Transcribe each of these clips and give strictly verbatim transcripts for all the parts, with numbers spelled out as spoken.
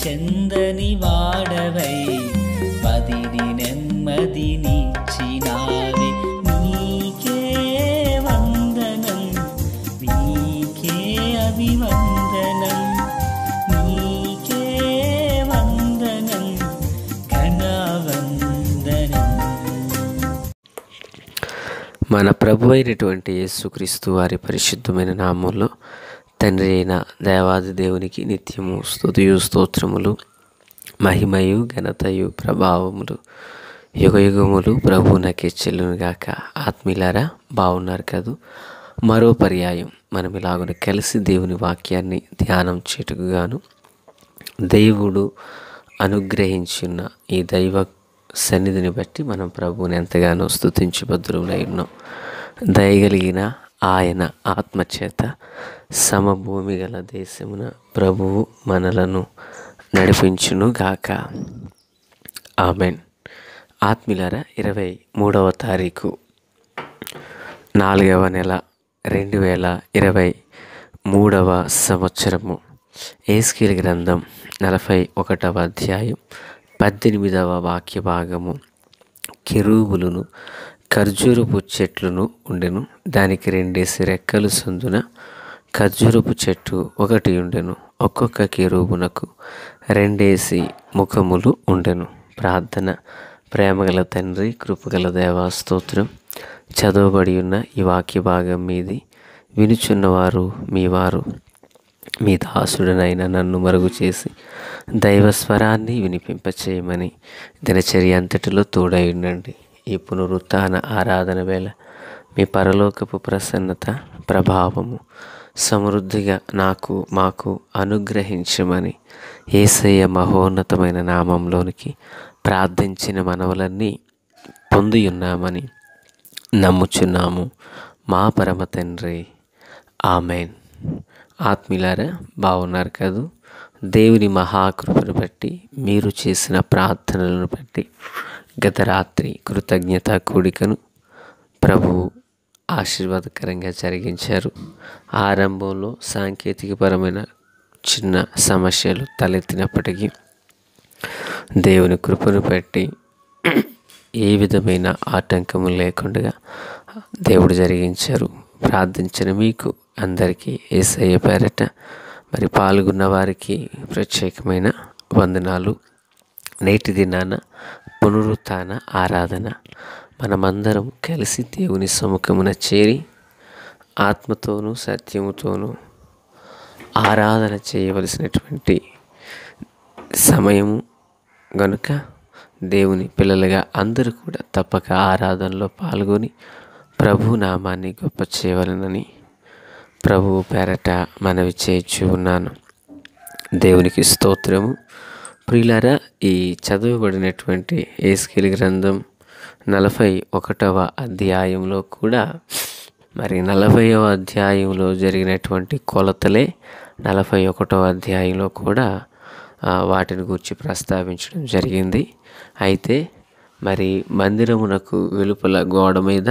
చెందని వాడవై పదిని నెమ్మదినిచ్చినావే. నీకే వందనం, నీకే అభివందనం, నీకే వందనం, ఘనవందనం. మన ప్రభు అయినటువంటి యేసుక్రీస్తు వారి పరిశుద్ధమైన నామంలో తండ్రి అయిన దేవాది దేవునికి నిత్యము స్తుతియు స్తోత్రములు, మహిమయు ఘనతయు ప్రభావములు యుగయుగములు ప్రభువునకే చెల్లునుగాక. ఆత్మీయులారా, బాగున్నారు కదూ? మరో పర్యాయం మనం ఇలాగున కలిసి దేవుని వాక్యాన్ని ధ్యానం చేటుకు గాను దేవుడు అనుగ్రహించిన ఈ దైవ సన్నిధిని బట్టి మనం ప్రభువుని ఎంతగానో స్తుతించి భద్రులై ఉన్నాం. దయగలిగిన ఆయన ఆత్మచేత సమభూమి గల దేశమున ప్రభువు మనలను నడిపించును గాక. ఆమెన్. ఆత్మీయులారా, ఇరవై మూడవ తారీఖు నాలుగవ నెల రెండు వేల ఇరవై మూడవ సంవత్సరము. ఎహెజ్కేలు గ్రంథం నలభై ఒకటవ అధ్యాయం పద్దెనిమిదవ వాక్య భాగము. కెరూబులను ఖర్జూరపు చెట్లను ఉండెను, దానికి రెండేసి రెక్కలు సందున ఖర్జూరపు చెట్టు ఒకటి ఉండెను, ఒక్కొక్క కెరూబునకు రెండేసి ముఖములు ఉండెను. ప్రార్థన. ప్రేమగల తండ్రి, కృపగల దేవా, స్తోత్రం. చదవబడి ఉన్న ఈ వాక్య భాగం మీది వినుచున్నవారు మీ వారు, మీ దాసుడనైన నన్ను మరుగు చేసి దైవస్వరాన్ని వినిపింపచేయమని దినచర్య అంతటిలో తోడై ఉండండి. ఈ పునరుత్థాన ఆరాధన వేళ మీ పరలోకపు ప్రసన్నత, ప్రభావము సమృద్ధిగా నాకు మాకు అనుగ్రహించమని యేసయ్య మహోన్నతమైన నామంలోనికి ప్రార్థించిన మనవులన్నీ పొంది ఉన్నామని నమ్ముచున్నాము మా పరమ తండ్రి. ఆమెన్. ఆత్మీయులారా, బాగున్నారు కదూ? దేవుని మహాకృపను బట్టి, మీరు చేసిన ప్రార్థనలను బట్టి గత రాత్రి కృతజ్ఞత కూడికను ప్రభువు ఆశీర్వాదకరంగా జరిగించారు. ఆరంభంలో సాంకేతికపరమైన చిన్న సమస్యలు తలెత్తినప్పటికీ దేవుని కృపను బట్టి ఏ విధమైన ఆటంకము లేకుండా దేవుడు జరిగించారు. ప్రార్థించిన మీకు అందరికీ యేసయ్య పేరట మరి పాల్గొన్న వారికి ప్రత్యేకమైన వందనాలు. నేటి దినాన పునరుత్థాన ఆరాధన మనమందరం కలిసి దేవుని సముఖమున చేరి ఆత్మతోనూ సత్యముతోనూ ఆరాధన చేయవలసినటువంటి సమయము గనుక దేవుని పిల్లలుగా అందరూ కూడా తప్పక ఆరాధనలో పాల్గొని ప్రభు నామాన్ని గొప్ప చేయవలనని ప్రభువు పేరట మనవి చేయించు ఉన్నాను. దేవునికి స్తోత్రము. ప్రియులారా, ఈ చదవబడినటువంటి ఎహెజ్కేలు గ్రంథం నలభై ఒకటవ అధ్యాయంలో కూడా మరి నలభైవ అధ్యాయంలో జరిగినటువంటి కొలతలే నలభై ఒకటవ అధ్యాయంలో కూడా వాటిని గురించి ప్రస్తావించడం జరిగింది. అయితే మరి మందిరమునకు వెలుపల గోడ మీద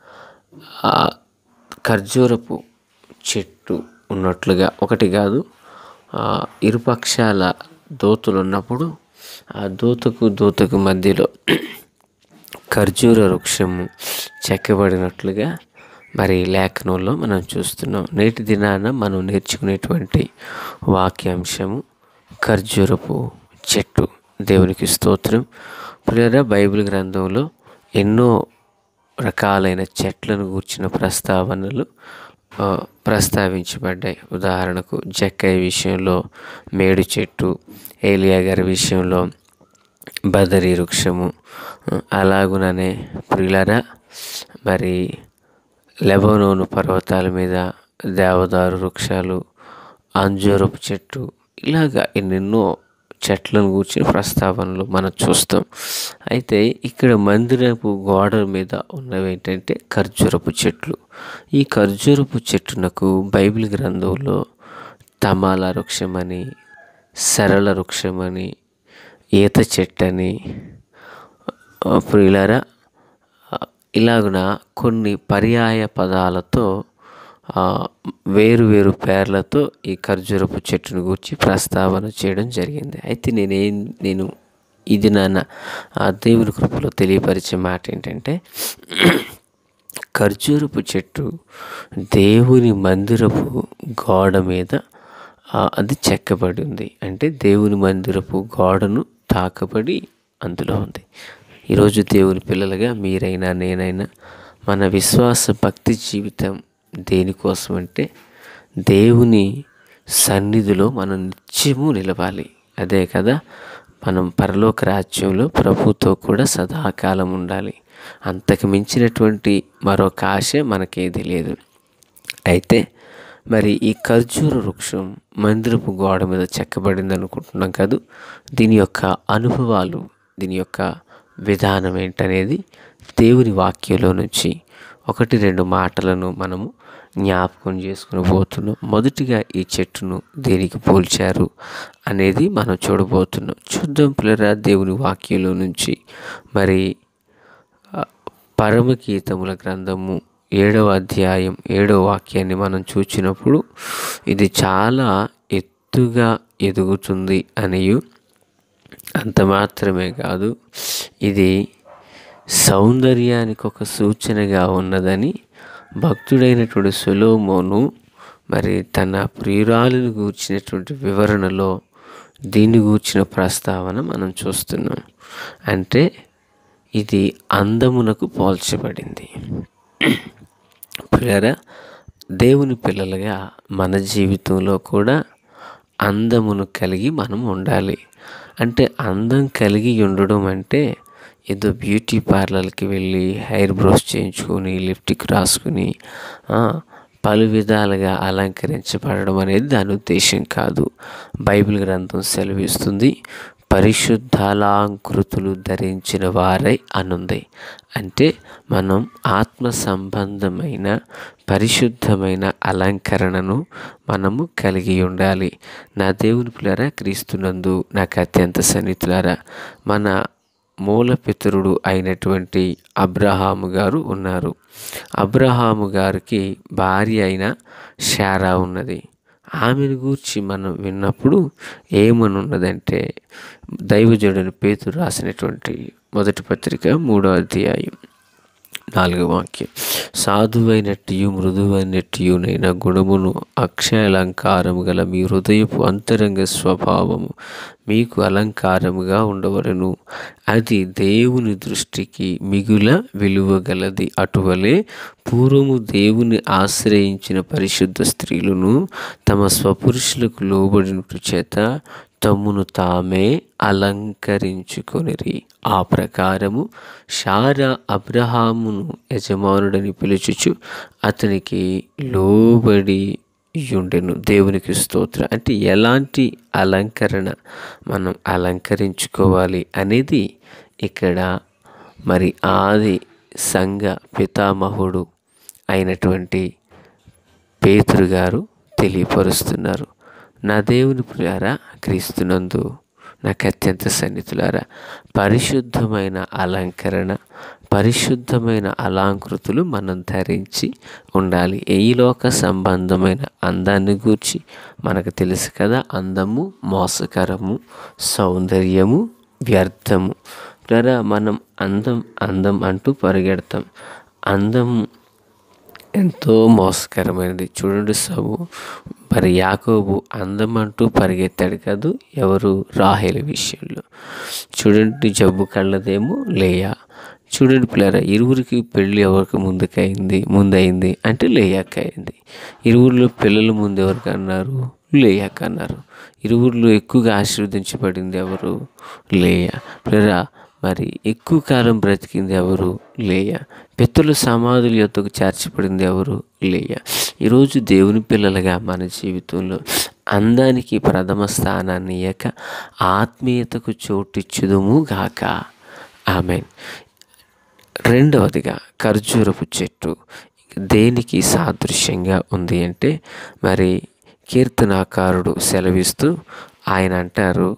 ఖర్జూరపు చెట్టు ఉన్నట్లుగా ఒకటి కాదు, ఇరుపక్షాల దోతులు ఉన్నప్పుడు ఆ దూతకు దూతకు మధ్యలో ఖర్జూర వృక్షము చెక్కబడినట్లుగా మరి లేఖనంలో మనం చూస్తున్నాం. నేటి దినాన మనం నేర్చుకునేటువంటి వాక్యాంశము ఖర్జూరపు చెట్టు. దేవునికి స్తోత్రం. ప్రియరా, బైబిల్ గ్రంథంలో ఎన్నో రకాలైన చెట్లను గూర్చిన ప్రస్తావనలు ప్రస్తావించబడ్డాయి. ఉదాహరణకు జక్కయ్య విషయంలో మేడు చెట్టు, ఏలియా గారి విషయంలో బదరీ వృక్షము, అలాగుననే ప్రియులారా మరి లెబనోను పర్వతాల మీద దేవదారు వృక్షాలు, అంజూరపు చెట్టు, ఇలాగా ఎన్నెన్నో చెట్లను కూర్చిన ప్రస్తావనలు మనం చూస్తాం. అయితే ఇక్కడ మందిరపు గోడ మీద ఉన్నవి ఏంటంటే ఖర్జూరపు చెట్లు. ఈ ఖర్జూరపు చెట్టునకు బైబిల్ గ్రంథంలో తమాల వృక్షమని, సరళ వృక్షమని, ఈత చెట్టని, ప్రియులారా ఇలాగున కొన్ని పర్యాయ పదాలతో వేరు వేరు పేర్లతో ఈ ఖర్జూరపు చెట్టును గురించి ప్రస్తావన చేయడం జరిగింది. అయితే నేనేం నేను ఇది నాన్న దేవుని కృపలో తెలియపరిచే మాట ఏంటంటే, ఖర్జూరపు చెట్టు దేవుని మందిరపు గోడ మీద అది చెక్కబడి ఉంది. అంటే దేవుని మందిరపు గోడను తాకబడి అందులో ఉంది. ఈరోజు దేవుని పిల్లలుగా మీరైనా నేనైనా మన విశ్వాస భక్తి జీవితం దేనికోసం అంటే దేవుని సన్నిధిలో మనం నిత్యము నిలవాలి. అదే కదా మనం పరలోక రాజ్యంలో ప్రభుతో కూడా సదాకాలం ఉండాలి. అంతకు మించినటువంటి మరొక ఆశ మనకేది లేదు. అయితే మరి ఈ ఖర్జూర వృక్షం మందిరపు గోడ మీద చెక్కబడింది అనుకుంటున్నాం కాదు. దీని యొక్క అనుభవాలు, దీని యొక్క విధానం ఏంటనేది దేవుని వాక్యంలో నుంచి ఒకటి రెండు మాటలను మనము జ్ఞాపకం చేసుకుని పోతున్నాం. మొదటిగా ఈ చెట్టును దేనికి పోల్చారు అనేది మనం చూడబోతున్నాం. చూద్దాం పిల్లరా దేవుని వాక్యంలో నుంచి. మరి పరమగీతముల గ్రంథము ఏడవ అధ్యాయం ఏడవ వాక్యాన్ని మనం చూసినప్పుడు ఇది చాలా ఎత్తుగా ఎదుగుతుంది అనియు, అంత మాత్రమే కాదు ఇది సౌందర్యానికి ఒక సూచనగా ఉన్నదని భక్తుడైనటువంటి సొలొమోను మరి తన ప్రియురాలిని గూర్చినటువంటి వివరణలో దీన్ని గూర్చిన ప్రస్తావన మనం చూస్తున్నాం. అంటే ఇది అందమునకు పోల్చబడింది. పిల్లరా, దేవుని పిల్లలుగా మన జీవితంలో కూడా అందమును కలిగి మనం ఉండాలి. అంటే అందం కలిగి ఉండడం అంటే ఏదో బ్యూటీ పార్లర్కి వెళ్ళి హెయిర్ బ్రష్ చేయించుకొని లిప్టిక్ రాసుకుని పలు విధాలుగా అలంకరించబడడం అనేది దాని ఉద్దేశం కాదు. బైబిల్ గ్రంథం సెలవిస్తుంది, పరిశుద్ధాలంకృతులు ధరించిన వారై అనుంది. అంటే మనం ఆత్మ సంబంధమైన పరిశుద్ధమైన అలంకరణను మనము కలిగి ఉండాలి. నా దేవుని పిల్లరా, క్రీస్తునందు నాకు అత్యంత సన్నిహితులారా, మన మూల పితరుడు అయినటువంటి అబ్రహాము గారు ఉన్నారు. అబ్రహాము గారికి భార్య అయిన శారా ఉన్నది. ఆమెను గూర్చి మనం విన్నప్పుడు ఏమనున్నదంటే, దైవజనుడైన పేతురు రాసినటువంటి మొదటి పత్రిక మూడో అధ్యాయం నాలుగో వాక్యం, సాధువైనట్టు మృదువైనట్టునైన గుణమును అక్షయాలంకారము గల మీ హృదయపు అంతరంగ స్వభావము మీకు అలంకారముగా ఉండవలెను. అది దేవుని దృష్టికి మిగుల విలువగలది. అటువలే పూర్వము దేవుని ఆశ్రయించిన పరిశుద్ధ స్త్రీలను తమ స్వపురుషులకు లోబడినట్టు చేత తమ్మును తామే అలంకరించుకొనిరి. ఆ ప్రకారము శారా అబ్రహామును యజమానుడని పిలుచుచు అతనికి లోబడి యుండెను. దేవునికి స్తోత్రం. అంటే ఎలాంటి అలంకరణ మనం అలంకరించుకోవాలి అనేది ఇక్కడ మరి ఆది సంఘ పితామహుడు అయినటువంటి పేతురు గారు తెలియపరుస్తున్నారు. నా దేవుని ప్రియులారా, క్రీస్తునందు నాకు అత్యంత సన్నిహితులారా, పరిశుద్ధమైన అలంకరణ, పరిశుద్ధమైన అలంకృతులు మనం ధరించి ఉండాలి. ఈ లోక సంబంధమైన అందాన్ని గూర్చి మనకు తెలుసు కదా, అందము మోసకరము, సౌందర్యము వ్యర్థము. ప్రియులారా, మనం అందం అందం అంటూ పరిగెడతాం. అందం ఎంతో మోసకరమైనది. చూడండి, సబు మరి యాకోబు అందం అంటూ పరిగెత్తాడు కాదు, ఎవరు? రాహేలు విషయంలో. చూడండి, జబ్బు కళ్ళదేమో లేయా. చూడండి పిల్లరా, ఇరువురికి పెళ్ళి ఎవరికి ముందుకైంది ముందైంది అంటే లేయాక అయింది. ఇరువురిలో పిల్లలు ముందు ఎవరికి అన్నారు? లేయాక అన్నారు. ఇరువురిలో ఎక్కువగా ఆశీర్వదించబడింది ఎవరు? లేయా. పిల్లరా, మరి ఎక్కువ కాలం బ్రతికింది ఎవరు? లేయా. పితరుల సమాధుల యొద్దకు చేర్చబడింది ఎవరు? లేయా. ఈరోజు దేవుని పిల్లలుగా మన జీవితంలో అందానికి ప్రథమ స్థానాన్ని ఇయ్యక ఆత్మీయతకు చోటిచ్చుదుము గాక. ఆమేన్. రెండవదిగా ఖర్జూరపు చెట్టు దేనికి సాదృశ్యంగా ఉంది అంటే, మరి కీర్తనాకారుడు సెలవిస్తూ ఆయన అంటారు,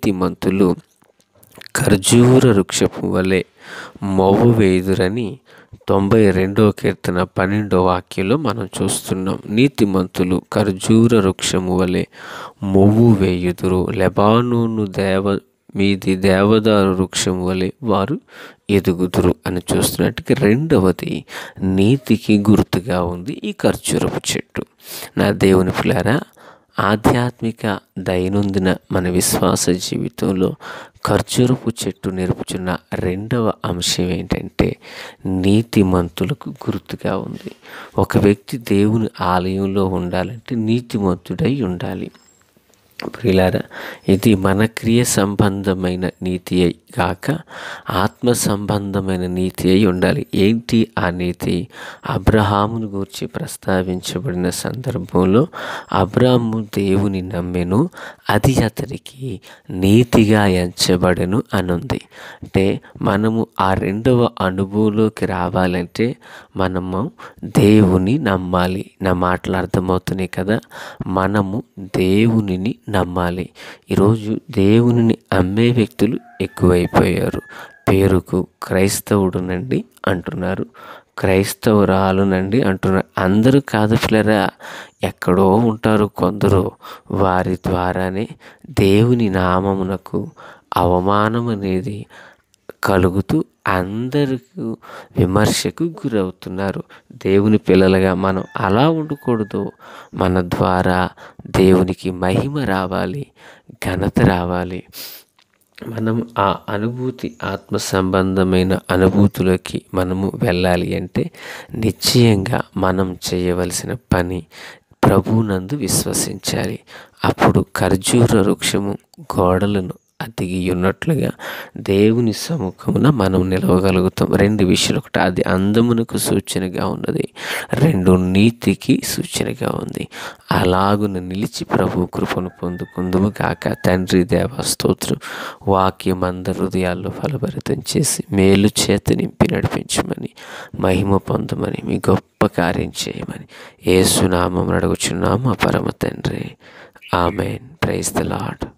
నీతిమంతులు ఖర్జూర వృక్షపు వలె మొవ్వు వేయుదురని తొంభై రెండవ కీర్తన పన్నెండో వాక్యంలో మనం చూస్తున్నాం, నీతిమంతులు ఖర్జూర వృక్షము వలె మొవ్వు వేయుదురు, లెబానోను దేవ మీది దేవదారు వృక్షం వలె వారు ఎదుగుదురు అని చూస్తున్నట్టుగా రెండవది నీతికి గుర్తుగా ఉంది ఈ ఖర్జూరపు చెట్టు. నా దేవుని పిల్లారా, ఆధ్యాత్మిక దైనందిన మన విశ్వాస జీవితంలో ఖర్జూరపు చెట్టు నేర్పుచున్న రెండవ అంశం ఏంటంటే నీతిమంతులకు గుర్తుగా ఉంది. ఒక వ్యక్తి దేవుని ఆలయంలో ఉండాలంటే నీతిమంతుడై ఉండాలి. ప్రియులారా, ఇది మన క్రియ సంబంధమైన నీతి అయి కాక ఆత్మ సంబంధమైన నీతి అయి ఉండాలి. ఏంటి ఆ నీతి? అబ్రహామును గురించి ప్రస్తావించబడిన సందర్భంలో అబ్రాహాము దేవుని నమ్మెను, అది అతనికి నీతిగా ఎంచబడెను అనుంది. అంటే మనము ఆ రెండవ అనుభవంలోకి రావాలంటే మనము దేవుని నమ్మాలి. నా మాటలు అర్థమవుతున్నాయి కదా. మనము దేవునిని నమ్మాలి. ఈరోజు దేవునిని అమ్మే వ్యక్తులు ఎక్కువైపోయారు. పేరుకు క్రైస్తవుడునండి అంటున్నారు, క్రైస్తవురాలునండి అంటున్నారు. అందరూ కాదు పిల్లరా, ఎక్కడో ఉంటారు కొందరు. వారి ద్వారానే దేవుని నామమునకు అవమానం అనేది కలుగుతూ అందరికీ విమర్శకు గురవుతున్నారు. దేవుని పిల్లలుగా మనం అలా ఉండకూడదు. మన ద్వారా దేవునికి మహిమ రావాలి, ఘనత రావాలి. మనం ఆ అనుభూతి, ఆత్మ సంబంధమైన అనుభూతిలోకి మనము వెళ్ళాలి అంటే నిశ్చయంగా మనం చేయవలసిన పని ప్రభువునందు విశ్వసించాలి. అప్పుడు ఖర్జూర వృక్షము గోడలను అతికి ఉన్నట్లుగా దేవుని సముఖమున మనం నిలవగలుగుతాం. రెండు విషయాలు, ఒకటి అది అందమునకు సూచనగా ఉన్నది, రెండు నీతికి సూచనగా ఉంది. అలాగున నిలిచి ప్రభు కృపను పొందుకుందుము గాక. తండ్రి దేవ స్తోత్రం. వాక్యం అందరి హృదయాల్లో ఫలభరితం చేసి మేలు చేత నింపి నడిపించమని, మహిమ పొందమని, మీ గొప్ప కార్యం చేయమని యేసు నామమున అడుగుచున్నాము మా పరమ తండ్రి. ఆమెన్. Praise the lord.